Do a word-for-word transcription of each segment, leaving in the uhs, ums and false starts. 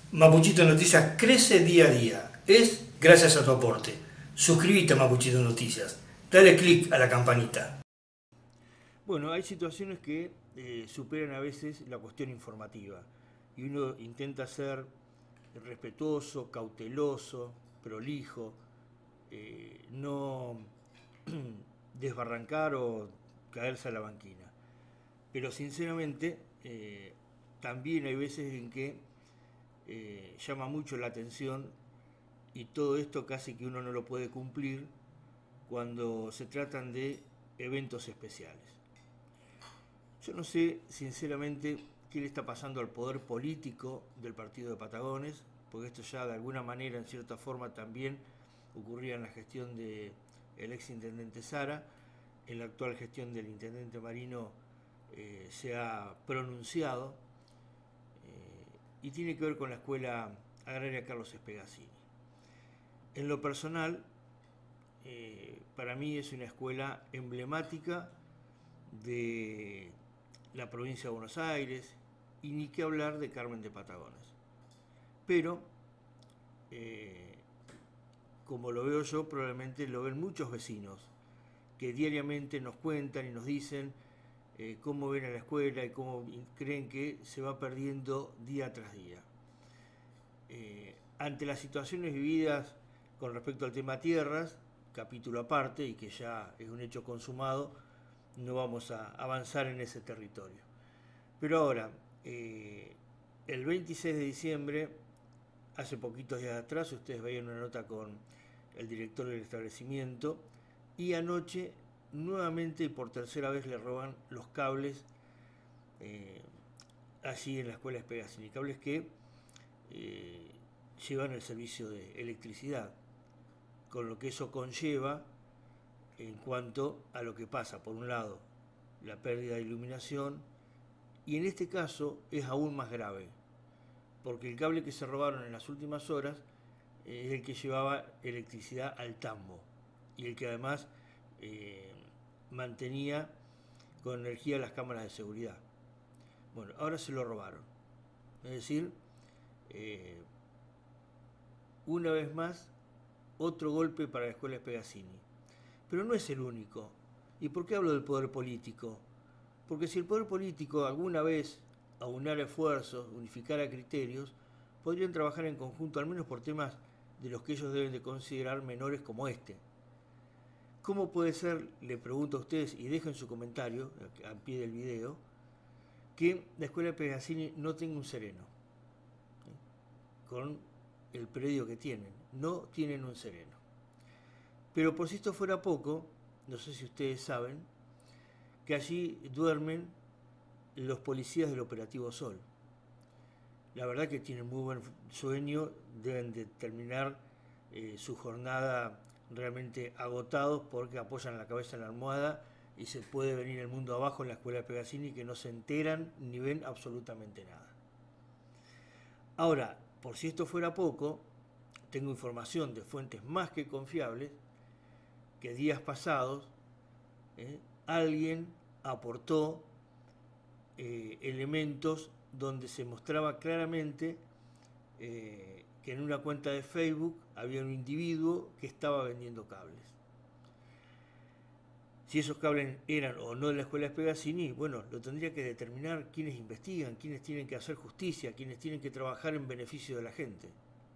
Mapuchito Noticias crece día a día. Es gracias a tu aporte. Suscríbete a Mapuchito Noticias. Dale click a la campanita. Bueno, hay situaciones que eh, superan a veces la cuestión informativa y uno intenta ser respetuoso, cauteloso, prolijo, eh, no desbarrancar o caerse a la banquina. Pero sinceramente eh, también hay veces en que eh, llama mucho la atención y todo esto casi que uno no lo puede cumplir cuando se tratan de eventos especiales. Yo no sé, sinceramente, qué le está pasando al poder político del partido de Patagones, porque esto ya de alguna manera, en cierta forma, también ocurría en la gestión del ex intendente Sara. En la actual gestión del intendente Marino eh, se ha pronunciado eh, y tiene que ver con la Escuela Agraria Carlos Espegacini. En lo personal, eh, para mí es una escuela emblemática de la provincia de Buenos Aires y ni qué hablar de Carmen de Patagones. Pero, eh, como lo veo yo, probablemente lo ven muchos vecinos que diariamente nos cuentan y nos dicen eh, cómo ven a la escuela y cómo creen que se va perdiendo día tras día. Eh, ante las situaciones vividas con respecto al tema tierras, capítulo aparte y que ya es un hecho consumado, no vamos a avanzar en ese territorio. Pero ahora, eh, el veintiséis de diciembre, hace poquitos días atrás, ustedes veían una nota con el director del establecimiento, y anoche, nuevamente y por tercera vez, le roban los cables eh, allí en la escuela Espegacini, cables que eh, llevan el servicio de electricidad, con lo que eso conlleva en cuanto a lo que pasa, por un lado, la pérdida de iluminación, y en este caso es aún más grave, porque el cable que se robaron en las últimas horas es el que llevaba electricidad al tambo, y el que además eh, mantenía con energía las cámaras de seguridad. Bueno, ahora se lo robaron. Es decir, eh, una vez más, otro golpe para la escuela Espegacini. Pero no es el único. ¿Y por qué hablo del poder político? Porque si el poder político alguna vez aunara esfuerzos, unificara criterios, podrían trabajar en conjunto, al menos por temas de los que ellos deben de considerar menores como este. ¿Cómo puede ser, le pregunto a ustedes, y dejen su comentario al pie del video, que la escuela Espegacini no tenga un sereno? ¿Sí? Con el predio que tienen. No tienen un sereno. Pero por si esto fuera poco, no sé si ustedes saben, que allí duermen los policías del Operativo Sol. La verdad que tienen muy buen sueño, deben de terminar eh, su jornada realmente agotados porque apoyan la cabeza en la almohada y se puede venir el mundo abajo en la escuela de Espegacini, que no se enteran ni ven absolutamente nada. Ahora, por si esto fuera poco, tengo información de fuentes más que confiables que días pasados eh, alguien aportó eh, elementos donde se mostraba claramente eh, que en una cuenta de Facebook había un individuo que estaba vendiendo cables. Si esos cables eran o no de la escuela Espegacini, bueno, lo tendría que determinar quienes investigan, quienes tienen que hacer justicia, quienes tienen que trabajar en beneficio de la gente.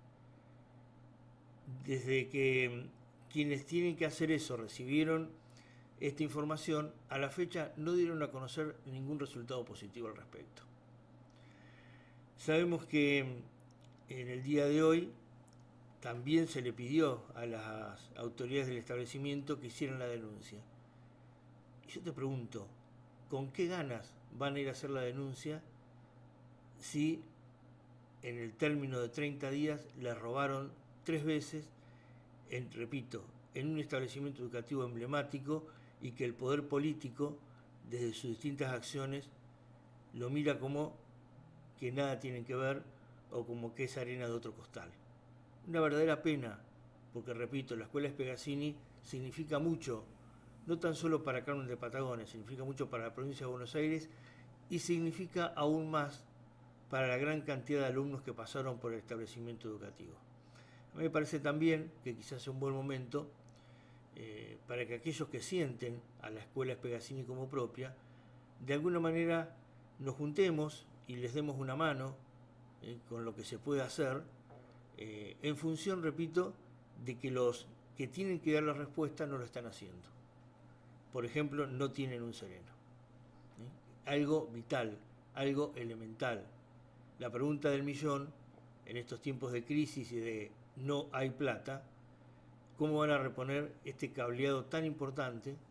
Desde que quienes tienen que hacer eso recibieron esta información, a la fecha no dieron a conocer ningún resultado positivo al respecto. Sabemos que en el día de hoy también se le pidió a las autoridades del establecimiento que hicieran la denuncia. Y yo te pregunto, ¿con qué ganas van a ir a hacer la denuncia si en el término de treinta días les robaron tres veces, en, repito, en un establecimiento educativo emblemático, y que el poder político, desde sus distintas acciones, lo mira como que nada tienen que ver o como que es arena de otro costal? Una verdadera pena, porque, repito, la escuela Espegacini significa mucho, no tan solo para Carmen de Patagones, significa mucho para la provincia de Buenos Aires y significa aún más para la gran cantidad de alumnos que pasaron por el establecimiento educativo. A mí me parece también que quizás sea un buen momento eh, para que aquellos que sienten a la escuela Spegazzini como propia, de alguna manera nos juntemos y les demos una mano eh, con lo que se puede hacer, eh, en función, repito, de que los que tienen que dar la respuesta no lo están haciendo. Por ejemplo, no tienen un sereno. ¿eh? Algo vital, algo elemental. La pregunta del millón, en estos tiempos de crisis y de no hay plata, ¿cómo van a reponer este cableado tan importante eh,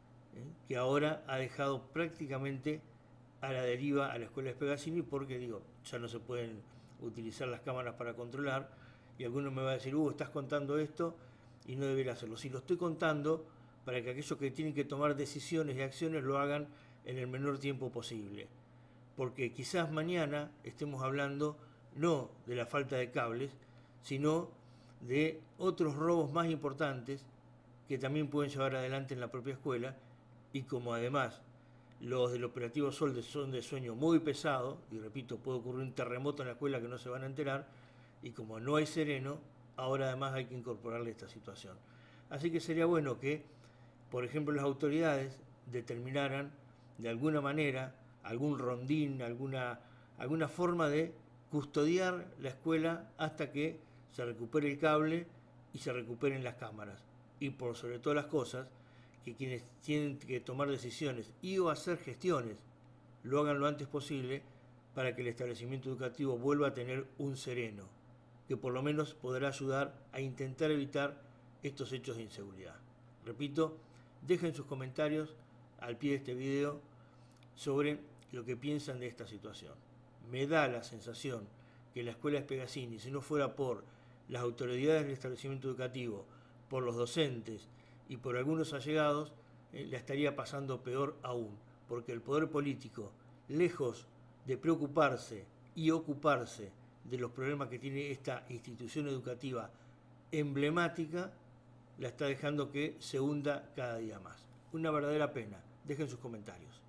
que ahora ha dejado prácticamente a la deriva a la escuela Spegazzini? Porque, digo, ya no se pueden utilizar las cámaras para controlar, y alguno me va a decir, uh, estás contando esto y no debería hacerlo. Si lo estoy contando para que aquellos que tienen que tomar decisiones y acciones lo hagan en el menor tiempo posible. Porque quizás mañana estemos hablando no de la falta de cables, sino de otros robos más importantes que también pueden llevar adelante en la propia escuela, y como además los del operativo Sol son de sueño muy pesado, y repito, puede ocurrir un terremoto en la escuela que no se van a enterar, y como no hay sereno, ahora además hay que incorporarle esta situación. Así que sería bueno que, por ejemplo, las autoridades determinaran de alguna manera algún rondín, alguna, alguna forma de custodiar la escuela hasta que se recupere el cable y se recuperen las cámaras. Y por sobre todas las cosas, que quienes tienen que tomar decisiones y o hacer gestiones lo hagan lo antes posible para que el establecimiento educativo vuelva a tener un sereno, que por lo menos podrá ayudar a intentar evitar estos hechos de inseguridad. Repito, dejen sus comentarios al pie de este video sobre lo que piensan de esta situación. Me da la sensación que la escuela Spegazzini, si no fuera por las autoridades del establecimiento educativo, por los docentes y por algunos allegados, eh, la estaría pasando peor aún, porque el poder político, lejos de preocuparse y ocuparse de los problemas que tiene esta institución educativa emblemática, la está dejando que se hunda cada día más. Una verdadera pena. Dejen sus comentarios.